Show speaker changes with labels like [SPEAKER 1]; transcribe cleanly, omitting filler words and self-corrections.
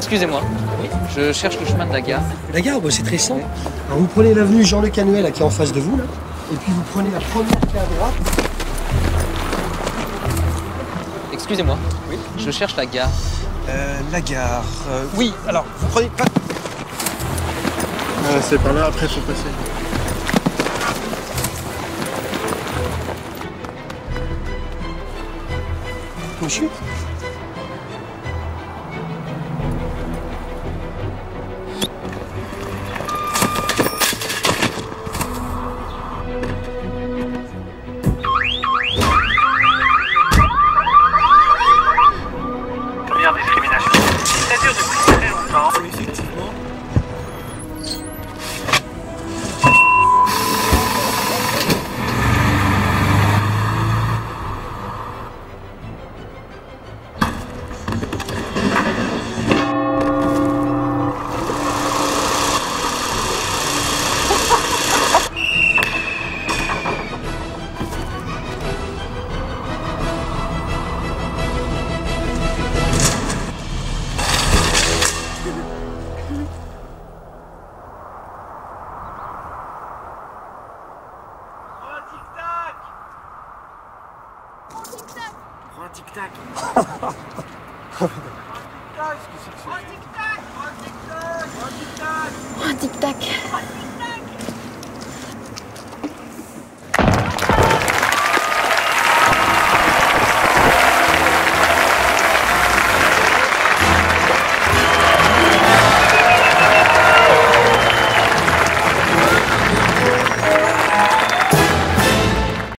[SPEAKER 1] Excusez-moi, je cherche le chemin de la gare.
[SPEAKER 2] La gare, bah, c'est très simple. Alors, vous prenez l'avenue Jean-Le Canuet là, qui est en face de vous, là, et puis vous prenez la première qui est à droite.
[SPEAKER 1] Excusez-moi, je cherche la gare.
[SPEAKER 2] La gare. Oui, alors vous prenez pas.
[SPEAKER 3] C'est par là, après il faut passer.
[SPEAKER 2] Monsieur?
[SPEAKER 4] Première discrimination. Ça dure depuis très longtemps.
[SPEAKER 2] Effectivement.
[SPEAKER 4] Prends un tic-tac.
[SPEAKER 5] Un tic-tac.